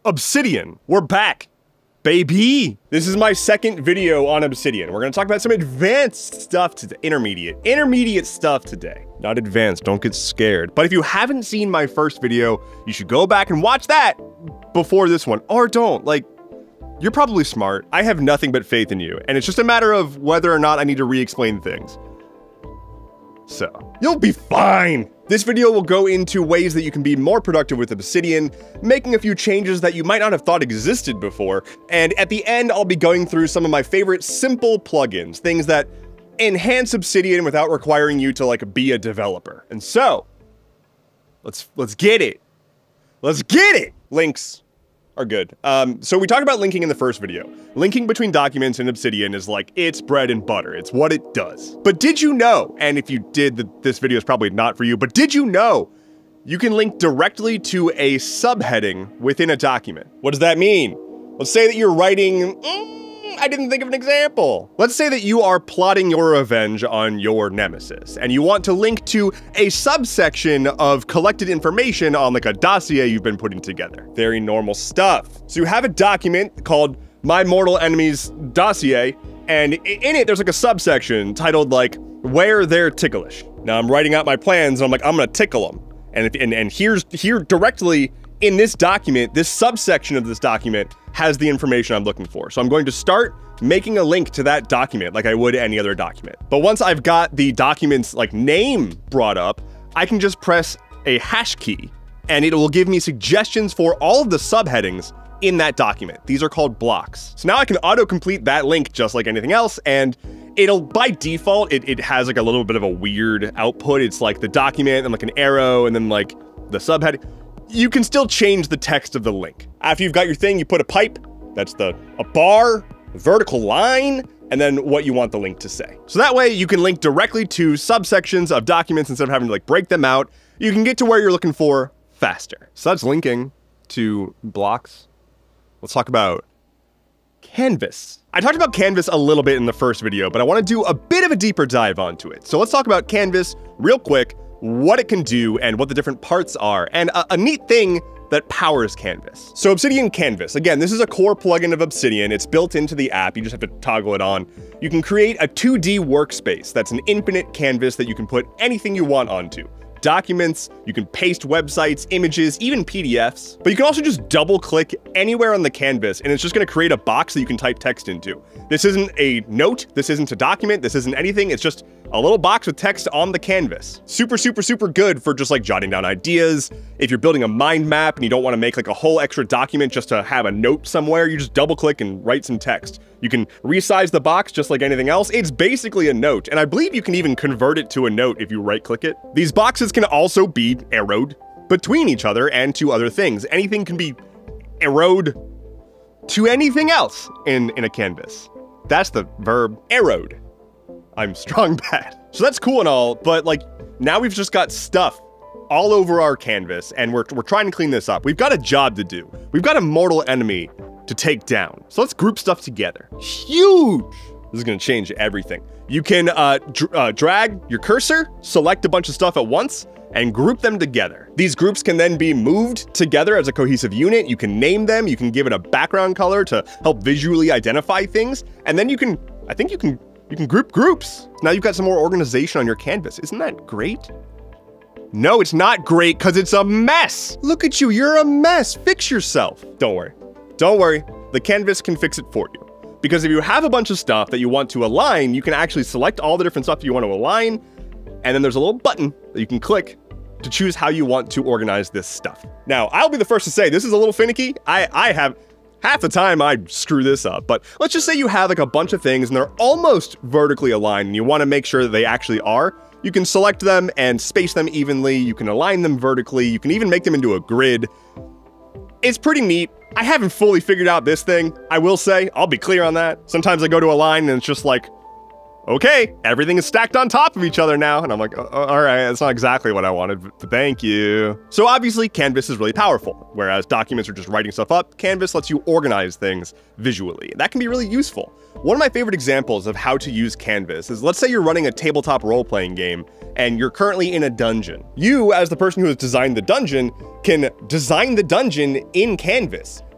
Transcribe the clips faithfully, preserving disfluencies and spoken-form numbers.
Obsidian, we're back, baby. This is my second video on Obsidian. We're gonna talk about some advanced stuff today, intermediate, intermediate stuff today. Not advanced, don't get scared. But if you haven't seen my first video, you should go back and watch that before this one, or don't. Like, you're probably smart. I have nothing but faith in you, and it's just a matter of whether or not I need to re-explain things. So, you'll be fine. This video will go into ways that you can be more productive with Obsidian, making a few changes that you might not have thought existed before, and at the end, I'll be going through some of my favorite simple plugins, things that enhance Obsidian without requiring you to, like, be a developer. And so, let's, let's get it. Let's get it! Links are good. Um, so we talked about linking in the first video. Linking between documents in Obsidian is like, it's bread and butter. It's what it does. But did you know, and if you did, the, this video is probably not for you, but did you know you can link directly to a subheading within a document? What does that mean? Let's say that you're writing, mm, I didn't think of an example. Let's say that you are plotting your revenge on your nemesis, and you want to link to a subsection of collected information on like a dossier you've been putting together. Very normal stuff. So you have a document called My Mortal Enemies Dossier, and in it there's like a subsection titled like, Where They're Ticklish. Now I'm writing out my plans, and I'm like, I'm gonna tickle them. And, if, and, and here's here directly in this document, this subsection of this document has the information I'm looking for. So I'm going to start making a link to that document like I would any other document. But once I've got the document's like name brought up, I can just press a hash key and it will give me suggestions for all of the subheadings in that document. These are called blocks. So now I can auto-complete that link just like anything else, and it'll, by default, it, it has like a little bit of a weird output. It's like the document and like an arrow and then like the subheading. You can still change the text of the link. After you've got your thing, you put a pipe, that's the a bar, a vertical line, and then what you want the link to say. So that way you can link directly to subsections of documents instead of having to like break them out. You can get to where you're looking for faster. So that's linking to blocks. Let's talk about Canvas. I talked about Canvas a little bit in the first video, but I want to do a bit of a deeper dive onto it. So let's talk about Canvas real quick, what it can do and what the different parts are, and a, a neat thing that powers Canvas. So Obsidian Canvas, again, this is a core plugin of Obsidian. It's built into the app. You just have to toggle it on. You can create a two D workspace that's an infinite canvas that you can put anything you want onto. Documents, you can paste websites, images, even P D Fs, but you can also just double click anywhere on the canvas and it's just gonna create a box that you can type text into. This isn't a note, this isn't a document, this isn't anything, it's just a little box with text on the canvas. Super, super, super good for just like jotting down ideas. If you're building a mind map and you don't wanna make like a whole extra document just to have a note somewhere, you just double click and write some text. You can resize the box just like anything else. It's basically a note, and I believe you can even convert it to a note if you right click it. These boxes can also be arrowed between each other and to other things. Anything can be arrowed to anything else in, in a canvas. That's the verb, arrowed. I'm strong bad. So that's cool and all, but like now we've just got stuff all over our canvas and we're, we're trying to clean this up. We've got a job to do. We've got a mortal enemy to take down. So let's group stuff together. Huge! This is gonna change everything. You can uh, dr uh, drag your cursor, select a bunch of stuff at once, and group them together. These groups can then be moved together as a cohesive unit. You can name them, you can give it a background color to help visually identify things, and then you can, I think you can, you can group groups. Now you've got some more organization on your canvas. Isn't that great? No, it's not great because it's a mess. Look at you, you're a mess. Fix yourself. Don't worry. Don't worry, the canvas can fix it for you. Because if you have a bunch of stuff that you want to align, you can actually select all the different stuff you want to align, and then there's a little button that you can click to choose how you want to organize this stuff. Now, I'll be the first to say this is a little finicky. I, I have, half the time I screw this up, but let's just say you have like a bunch of things and they're almost vertically aligned and you want to make sure that they actually are. You can select them and space them evenly. You can align them vertically. You can even make them into a grid. It's pretty neat. I haven't fully figured out this thing, I will say. I'll be clear on that. Sometimes I go to a line and it's just like, okay, everything is stacked on top of each other now. And I'm like, oh, all right, that's not exactly what I wanted, but thank you. So obviously Canvas is really powerful. Whereas documents are just writing stuff up, Canvas lets you organize things visually. That can be really useful. One of my favorite examples of how to use Canvas is, let's say you're running a tabletop role-playing game and you're currently in a dungeon. You, as the person who has designed the dungeon, can design the dungeon in Canvas,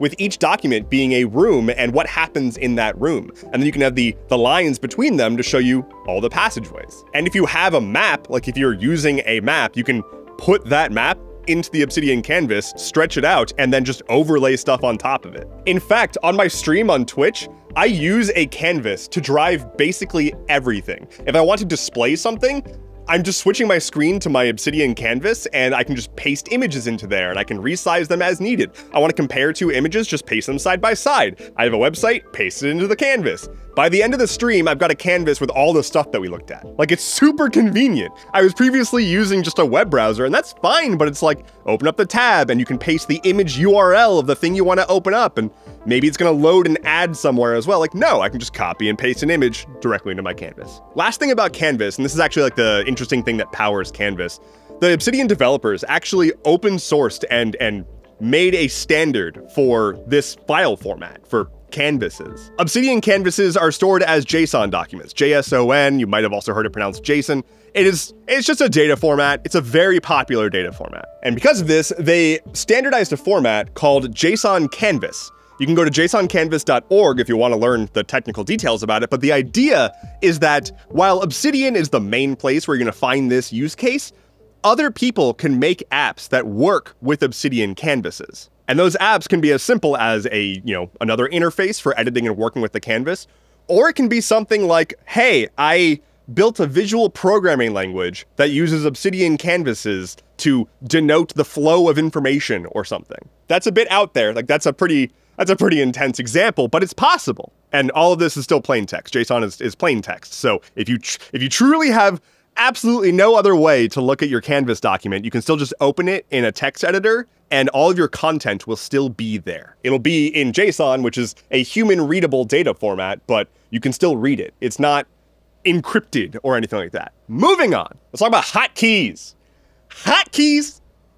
with each document being a room and what happens in that room. And then you can have the, the lines between them to show you all the passageways. And if you have a map, like if you're using a map, you can put that map into the Obsidian canvas, stretch it out, and then just overlay stuff on top of it. In fact, on my stream on Twitch, I use a canvas to drive basically everything. If I want to display something, I'm just switching my screen to my Obsidian canvas and I can just paste images into there and I can resize them as needed. I want to compare two images, just paste them side by side. I have a website, paste it into the canvas. By the end of the stream, I've got a canvas with all the stuff that we looked at. Like, it's super convenient. I was previously using just a web browser, and that's fine, but it's like, open up the tab, and you can paste the image U R L of the thing you want to open up, and maybe it's gonna load an ad somewhere as well. Like, no, I can just copy and paste an image directly into my canvas. Last thing about Canvas, and this is actually like the interesting thing that powers Canvas, the Obsidian developers actually open sourced and, and made a standard for this file format, for canvases. Obsidian canvases are stored as JSON documents, J S O N, you might have also heard it pronounced JSON. It is, it's just a data format. It's a very popular data format. And because of this, they standardized a format called JSON Canvas. You can go to jason canvas dot org if you want to learn the technical details about it, but the idea is that while Obsidian is the main place where you're going to find this use case, other people can make apps that work with Obsidian canvases. And those apps can be as simple as a, you know, another interface for editing and working with the canvas, or it can be something like, hey, I built a visual programming language that uses Obsidian canvases to denote the flow of information or something. That's a bit out there. Like, that's a pretty, that's a pretty intense example, but it's possible. And all of this is still plain text. JSON is, is plain text. So if you, tr if you truly have absolutely no other way to look at your Canvas document, you can still just open it in a text editor and all of your content will still be there. It'll be in JSON, which is a human readable data format, but you can still read it. It's not encrypted or anything like that. Moving on, let's talk about hotkeys. Hotkeys,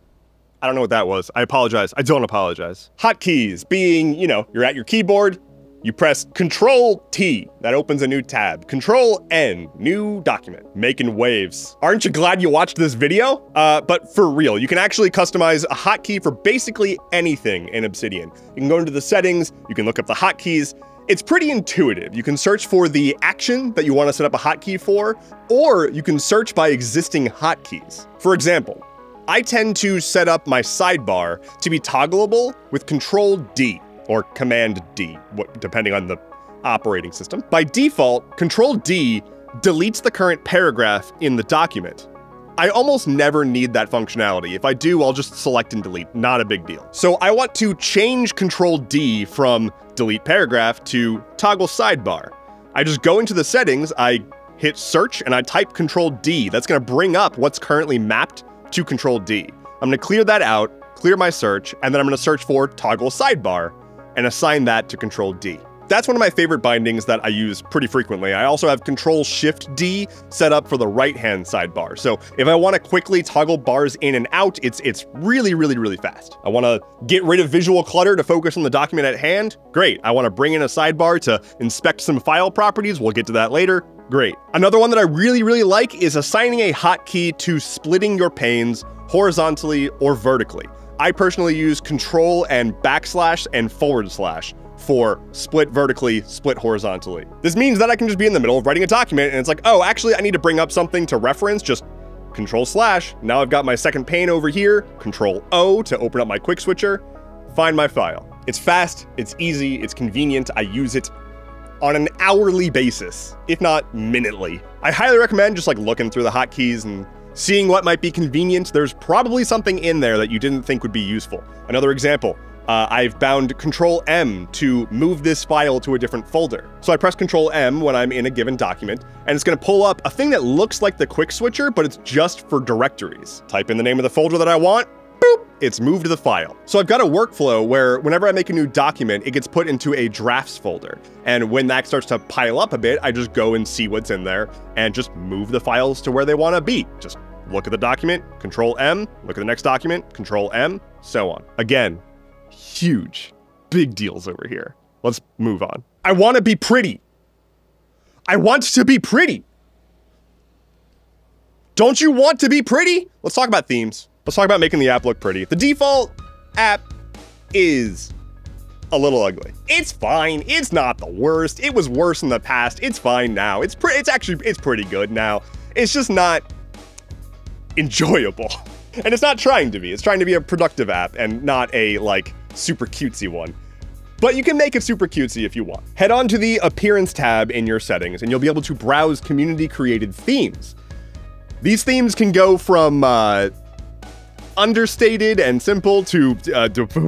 I don't know what that was. I apologize. I don't apologize. Hotkeys being, you know, you're at your keyboard, you press Control T, that opens a new tab. Control N, new document, making waves. Aren't you glad you watched this video? Uh, but for real, you can actually customize a hotkey for basically anything in Obsidian. You can go into the settings, you can look up the hotkeys. It's pretty intuitive. You can search for the action that you want to set up a hotkey for, or you can search by existing hotkeys. For example, I tend to set up my sidebar to be toggleable with Control D. Or Command D, depending on the operating system. By default, Control D deletes the current paragraph in the document. I almost never need that functionality. If I do, I'll just select and delete, not a big deal. So I want to change Control D from delete paragraph to toggle sidebar. I just go into the settings, I hit search, and I type Control D. That's gonna bring up what's currently mapped to Control D. I'm gonna clear that out, clear my search, and then I'm gonna search for toggle sidebar and assign that to Control D. That's one of my favorite bindings that I use pretty frequently. I also have Control Shift D set up for the right-hand sidebar. So if I want to quickly toggle bars in and out, it's it's really, really, really fast. I want to get rid of visual clutter to focus on the document at hand. Great. I want to bring in a sidebar to inspect some file properties. We'll get to that later. Great. Another one that I really, really like is assigning a hotkey to splitting your panes horizontally or vertically. I personally use Control and backslash and forward slash for split vertically, split horizontally. This means that I can just be in the middle of writing a document and it's like, oh, actually I need to bring up something to reference, just Control slash. Now I've got my second pane over here, Control O to open up my quick switcher, find my file. It's fast, it's easy, it's convenient. I use it on an hourly basis, if not minutely. I highly recommend just like looking through the hotkeys and seeing what might be convenient. There's probably something in there that you didn't think would be useful. Another example, uh, I've bound Control M to move this file to a different folder. So I press Control M when I'm in a given document, and it's gonna pull up a thing that looks like the quick switcher, but it's just for directories. Type in the name of the folder that I want, boop, it's moved to the file. So I've got a workflow where whenever I make a new document, it gets put into a drafts folder. And when that starts to pile up a bit, I just go and see what's in there and just move the files to where they want to be. Just look at the document, Control M, look at the next document, Control M, so on. Again, huge, big deals over here. Let's move on. I want to be pretty. I want to be pretty. Don't you want to be pretty? Let's talk about themes. Let's talk about making the app look pretty. The default app is a little ugly. It's fine. It's not the worst. It was worse in the past. It's fine now. It's pretty, it's actually, it's pretty good now. It's just not enjoyable. And it's not trying to be. It's trying to be a productive app and not a, like, super cutesy one. But you can make it super cutesy if you want. Head on to the Appearance tab in your settings, and you'll be able to browse community-created themes. These themes can go from uh, understated and simple to uh,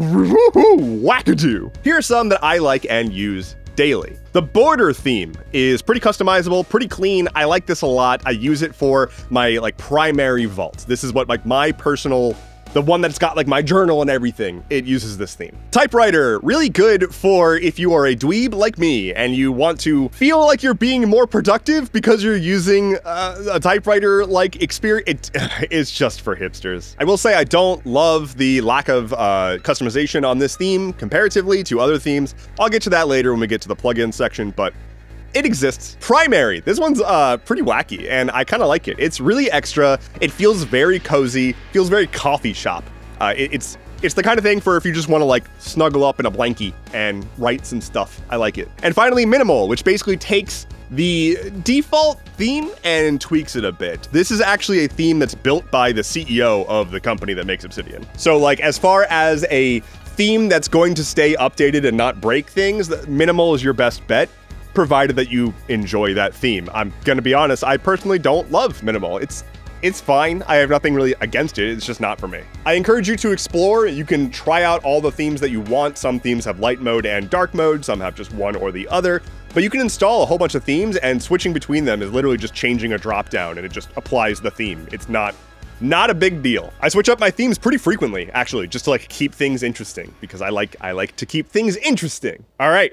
wackadoo. Here are some that I like and use daily. The border theme is pretty customizable, pretty clean. I like this a lot. I use it for my like primary vault. This is what like my personal, the one that's got like my journal and everything, it uses this theme. Typewriter, really good for if you are a dweeb like me and you want to feel like you're being more productive because you're using uh, a typewriter like experience. It, it's just for hipsters. I will say I don't love the lack of uh, customization on this theme comparatively to other themes. I'll get to that later when we get to the plugin section, but it exists. Primary, this one's uh, pretty wacky and I kind of like it. It's really extra. It feels very cozy, feels very coffee shop. Uh, it, it's it's the kind of thing for if you just want to like snuggle up in a blankie and write some stuff. I like it. And finally, minimal, which basically takes the default theme and tweaks it a bit. This is actually a theme that's built by the C E O of the company that makes Obsidian. So like as far as a theme that's going to stay updated and not break things, minimal is your best bet, provided that you enjoy that theme. I'm gonna be honest, I personally don't love minimal. It's it's fine. I have nothing really against it. It's just not for me. I encourage you to explore. You can try out all the themes that you want. Some themes have light mode and dark mode. Some have just one or the other. But you can install a whole bunch of themes and switching between them is literally just changing a drop down and it just applies the theme. It's not Not a big deal. I switch up my themes pretty frequently, actually, just to like keep things interesting because I like I like to keep things interesting. All right.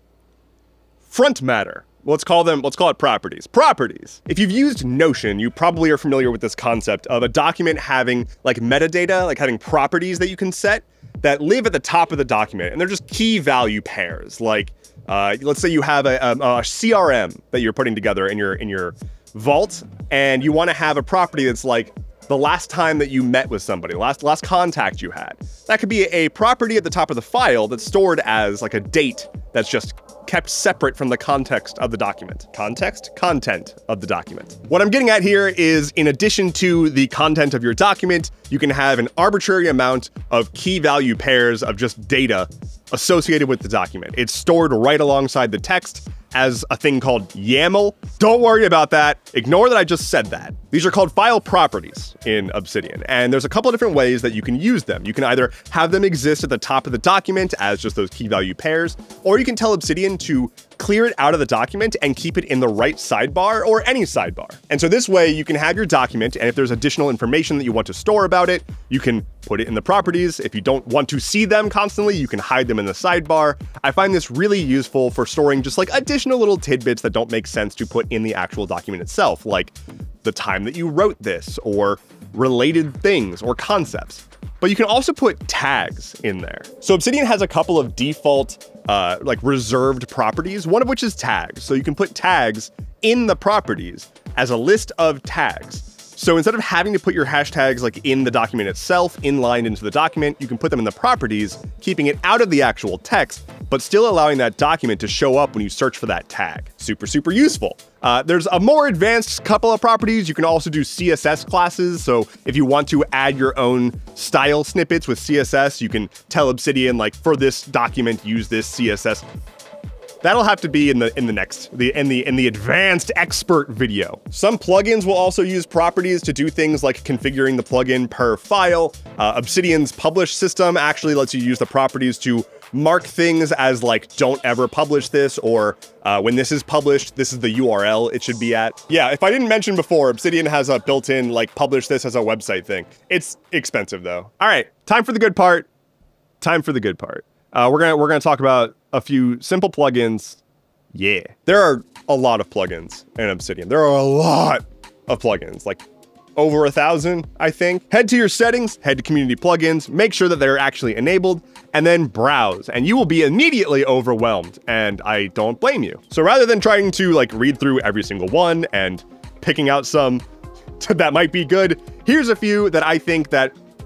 Frontmatter. Let's call them, let's call it properties. Properties. If you've used Notion, you probably are familiar with this concept of a document having like metadata, like having properties that you can set that live at the top of the document. And they're just key value pairs. Like, uh, let's say you have a, a, a C R M that you're putting together in your, in your vault, and you want to have a property that's like the last time that you met with somebody, last last contact you had. That could be a property at the top of the file that's stored as like a date that's just kept separate from the context of the document. Context? Content of the document. What I'm getting at here is in addition to the content of your document, you can have an arbitrary amount of key value pairs of just data associated with the document. It's stored right alongside the text as a thing called YAML. Don't worry about that. Ignore that I just said that. These are called file properties in Obsidian, and there's a couple of different ways that you can use them. You can either have them exist at the top of the document as just those key value pairs, or you can tell Obsidian to clear it out of the document and keep it in the right sidebar or any sidebar. And so this way you can have your document, and if there's additional information that you want to store about it, you can put it in the properties. If you don't want to see them constantly, you can hide them in the sidebar. I find this really useful for storing just like additional little tidbits that don't make sense to put in the actual document itself, like the time that you wrote this or related things or concepts. But you can also put tags in there. So Obsidian has a couple of default uh, like reserved properties, one of which is tags. So you can put tags in the properties as a list of tags. So instead of having to put your hashtags like in the document itself, inlined into the document, you can put them in the properties, keeping it out of the actual text, but still allowing that document to show up when you search for that tag. Super, super useful. Uh, there's a more advanced couple of properties. You can also do C S S classes. So if you want to add your own style snippets with C S S, you can tell Obsidian, like, for this document, use this C S S. That'll have to be in the in the next the in the in the advanced expert video. Some plugins will also use properties to do things like configuring the plugin per file. Uh, Obsidian's publish system actually lets you use the properties to mark things as like, don't ever publish this, or uh, when this is published, this is the U R L it should be at. Yeah, if I didn't mention before, Obsidian has a built-in like publish this as a website thing. It's expensive though. All right, time for the good part. Time for the good part. Uh, we're gonna we're gonna talk about a few simple plugins. Yeah, there are a lot of plugins in Obsidian. There are a lot of plugins, like over a thousand, I think. Head to your settings, head to community plugins, make sure that they're actually enabled, and then browse, and you will be immediately overwhelmed, and I don't blame you. So rather than trying to like read through every single one and picking out some that might be good, here's a few that I think that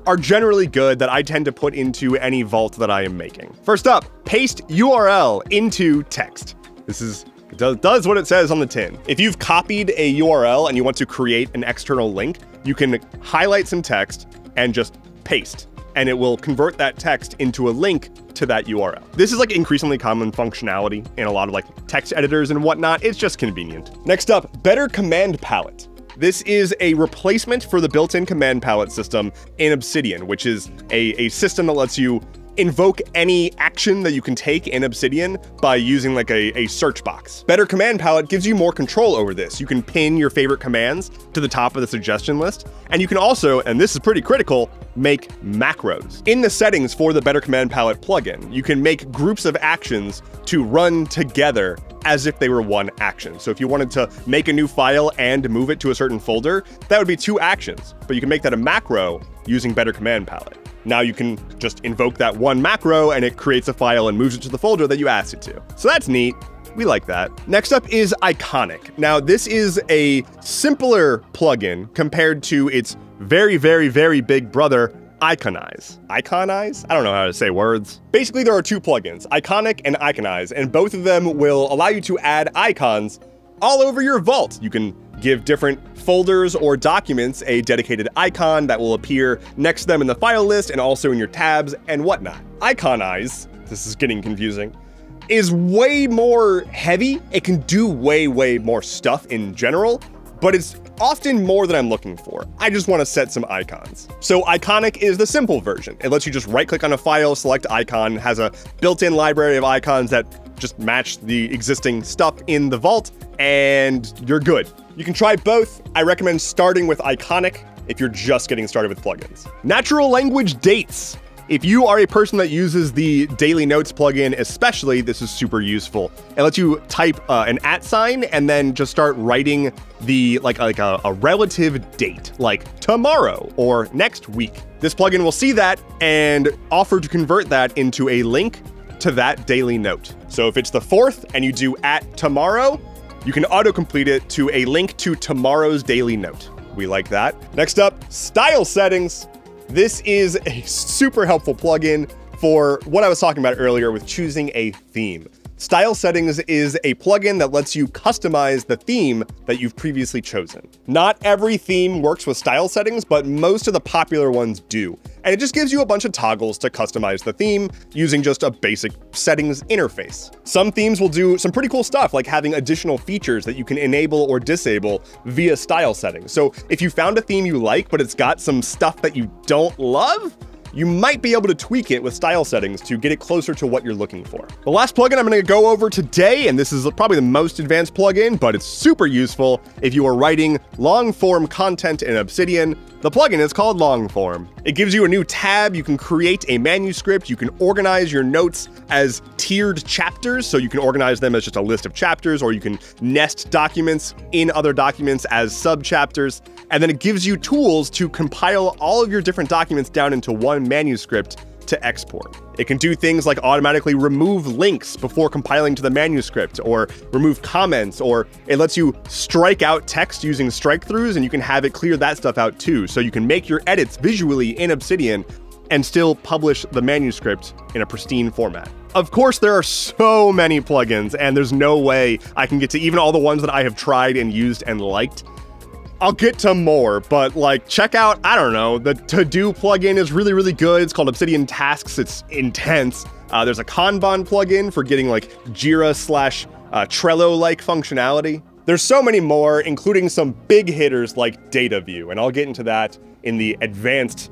are generally good that I tend to put into any vault that I am making. First up, paste U R L into text. This is It does, does what it says on the tin. If you've copied a U R L and you want to create an external link, you can highlight some text and just paste, and it will convert that text into a link to that U R L. This is like increasingly common functionality in a lot of like text editors and whatnot. It's just convenient. Next up, better command palette. This is a replacement for the built-in command palette system in Obsidian, which is a, a system that lets you invoke any action that you can take in Obsidian by using like a, a search box. Better Command Palette gives you more control over this. You can pin your favorite commands to the top of the suggestion list, and you can also, and this is pretty critical, make macros. In the settings for the Better Command Palette plugin, you can make groups of actions to run together as if they were one action. So if you wanted to make a new file and move it to a certain folder, that would be two actions, but you can make that a macro using Better Command Palette. Now you can just invoke that one macro and it creates a file and moves it to the folder that you asked it to. So that's neat. We like that. Next up is Iconic. Now this is a simpler plugin compared to its very, very, very big brother, Iconize. Iconize? I don't know how to say words. Basically, there are two plugins, Iconic and Iconize, and both of them will allow you to add icons all over your vault. You can give different folders or documents a dedicated icon that will appear next to them in the file list and also in your tabs and whatnot. Iconize, this is getting confusing, is way more heavy. It can do way, way more stuff in general, but it's often more than I'm looking for. I just want to set some icons. So Iconic is the simple version. It lets you just right click on a file, select icon, has a built-in library of icons that just match the existing stuff in the vault, and you're good. You can try both. I recommend starting with Iconic if you're just getting started with plugins. Natural language dates. If you are a person that uses the Daily Notes plugin especially, this is super useful. It lets you type uh, an at sign and then just start writing the like, like a, a relative date, like tomorrow or next week. This plugin will see that and offer to convert that into a link to that daily note. So if it's the fourth and you do at tomorrow, you can autocomplete it to a link to tomorrow's daily note. We like that. Next up, style settings. This is a super helpful plugin for what I was talking about earlier with choosing a theme. Style settings is a plugin that lets you customize the theme that you've previously chosen. Not every theme works with style settings, but most of the popular ones do. And it just gives you a bunch of toggles to customize the theme using just a basic settings interface. Some themes will do some pretty cool stuff, like having additional features that you can enable or disable via style settings. So if you found a theme you like, but it's got some stuff that you don't love, you might be able to tweak it with style settings to get it closer to what you're looking for. The last plugin I'm gonna go over today, and this is probably the most advanced plugin, but it's super useful if you are writing long-form content in Obsidian. The plugin is called Longform. It gives you a new tab. You can create a manuscript. You can organize your notes as tiered chapters, so you can organize them as just a list of chapters, or you can nest documents in other documents as sub-chapters. And then it gives you tools to compile all of your different documents down into one manuscript to export. It can do things like automatically remove links before compiling to the manuscript, or remove comments, or it lets you strike out text using strike-throughs, and you can have it clear that stuff out too. So you can make your edits visually in Obsidian and still publish the manuscript in a pristine format. Of course, there are so many plugins, and there's no way I can get to even all the ones that I have tried and used and liked. I'll get to more, but like, check out, I don't know, the to-do plugin is really, really good. It's called Obsidian Tasks. It's intense. Uh, there's a Kanban plugin for getting like Jira slash uh, Trello-like functionality. There's so many more, including some big hitters like Data View, and I'll get into that in the advanced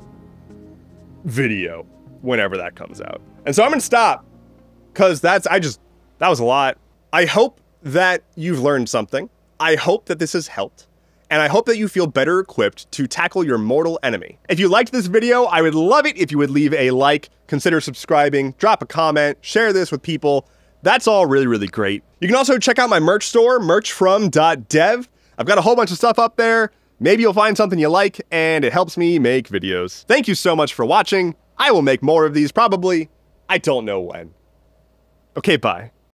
video whenever that comes out. And so I'm gonna stop, because that's, I just, that was a lot. I hope that you've learned something. I hope that this has helped. And I hope that you feel better equipped to tackle your mortal enemy. If you liked this video, I would love it if you would leave a like, consider subscribing, drop a comment, share this with people. That's all really, really great. You can also check out my merch store, merch from dot dev. I've got a whole bunch of stuff up there. Maybe you'll find something you like, and it helps me make videos. Thank you so much for watching. I will make more of these probably. I don't know when. Okay, bye.